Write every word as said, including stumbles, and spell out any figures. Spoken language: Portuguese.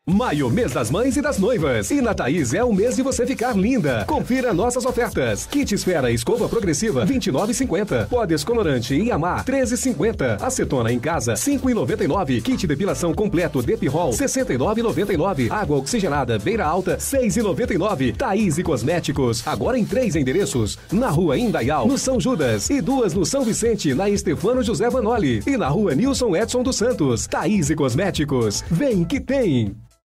Maio, mês das mães e das noivas. E na Thaís é o mês de você ficar linda. Confira nossas ofertas. Kit esfera escova progressiva, vinte e nove reais e cinquenta centavos. Pó descolorante Iamar, treze reais e cinquenta centavos. Acetona em casa, cinco reais e noventa e nove centavos. Kit depilação completo Depirol, sessenta e nove reais e noventa e nove centavos. Água oxigenada Beira Alta, seis reais e noventa e nove centavos. Thaís e Cosméticos, agora em três endereços. Na rua Indaial, no São Judas. E duas no São Vicente, na Estefano José Vanoli. E na rua Nilson Edson dos Santos. Thaís e Cosméticos, vem que tem!